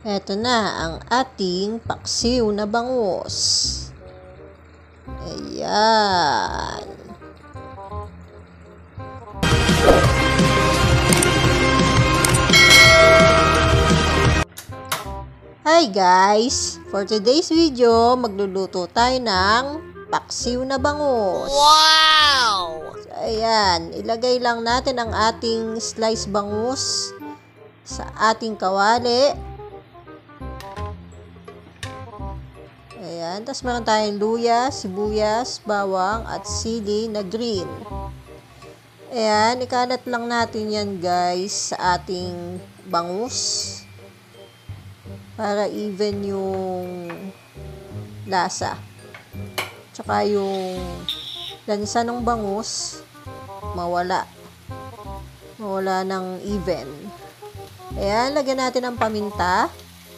Eto na ang ating paksiw na bangus. Ayan. Hi guys! For today's video, magluluto tayo ng paksiw na bangus. Wow! So, ayan, ilagay lang natin ang ating slice bangus sa ating kawali. Ayan, tapos meron tayong luya, sibuyas, bawang at sili na green. Ayan, ikalat lang natin yan guys sa ating bangus para even yung lasa. Tsaka yung lansa ng bangus mawala ng even. Ayan, lagyan natin ng paminta.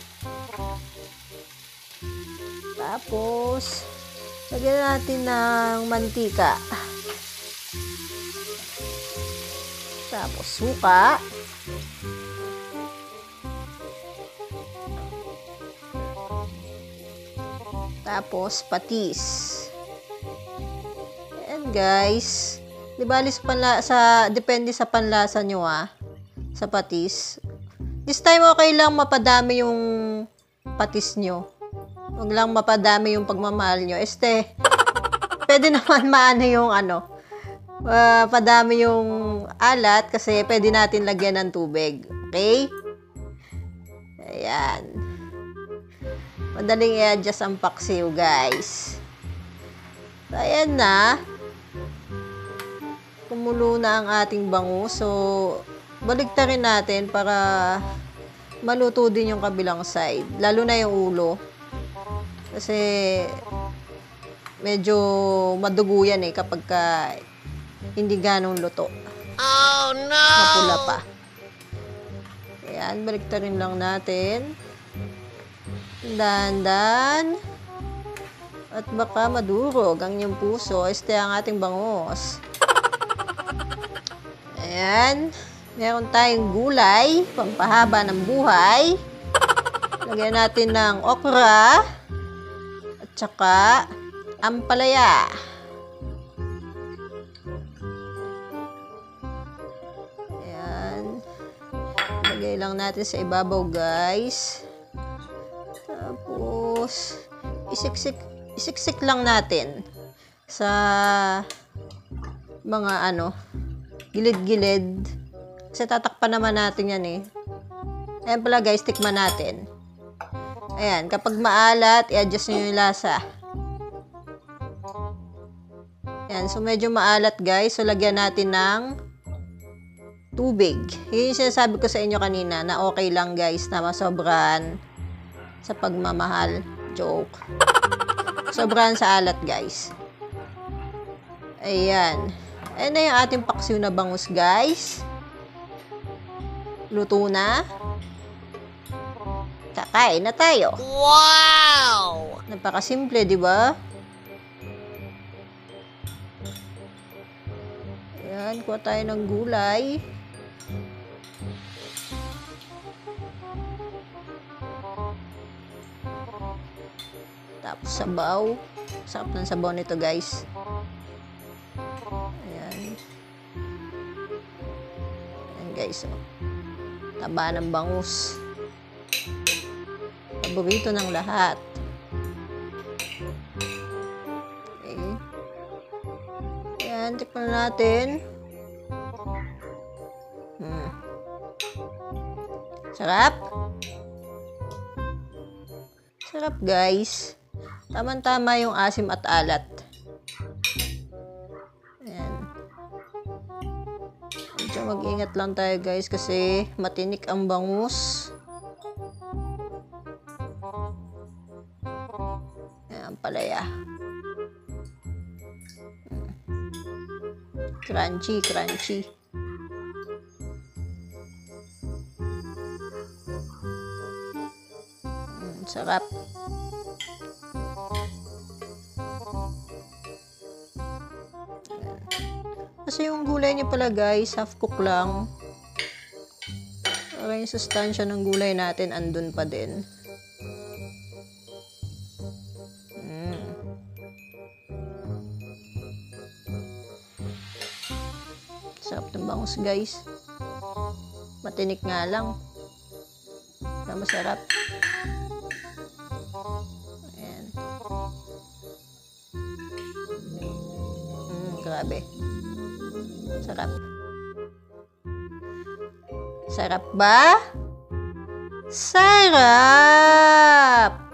Tapos, lagyan natin ng mantika. Tapos, suka. Tapos, patis. Ayan, guys. Di bali depende sa panlasa nyo, sa patis. This time, okay lang mapadami yung patis nyo. Huwag lang mapadami yung pagmamahal nyo. Pwede naman maano yung padami yung alat kasi pwede natin lagyan ng tubig. Okay? Ayan. Madaling i-adjust ang paksiw, guys. So, ayan na. Kumulo na ang ating bangus. So, baligtarin natin para maluto din yung kabilang side. Lalo na yung ulo. Kasi medyo madugo yan kapag hindi ganong luto. Oh no! Mapula pa. Ayan, baliktarin lang natin. Dahan-dahan. At baka madurog ang iyong puso. Ang ating bangus. Ayan. Meron tayong gulay. Pampahaba ng buhay. Lagyan natin ng okra. At saka ampalaya. Ayan. Lagay lang natin sa ibabaw, guys. Tapos, isiksik lang natin sa mga gilid-gilid. Kasi tatakpan naman natin yan Ayan pala guys, tikman natin. Ayan, kapag maalat, i-adjust nyo yung lasa. Ayan, so medyo maalat guys. So, lagyan natin ng tubig. Yun yung sinasabi ko sa inyo kanina na okay lang guys na masobran sa pagmamahal. Joke. Sobrahan sa alat, guys. Ayan. Ayan na yung ating paksiw na bangus, guys. Luto na. Kakain na tayo. Wow! Napakasimple, di ba? Ayan, kuha tayo ng gulay. Tapos sabaw. Sarap ng sabaw nito, guys. Ayan. Ayan, guys. Taba ng bangus. Paborito ng lahat. Okay. Ayan, tikman natin. Sarap. Sarap, guys. Tama-tama yung asim at alat. Ayan. Medyo mag-ingat lang tayo guys kasi matinik ang bangus. Ayan, palaya. Crunchy, crunchy. Sarap. Kasi yung gulay niya pala guys, half cook lang. Para yung sustansya ng gulay natin andun pa din. Sarap ng bangus, guys. Matinik nga lang. Na masarap. Ayan. Grabe. Sarap. Sarap ba? Sarap!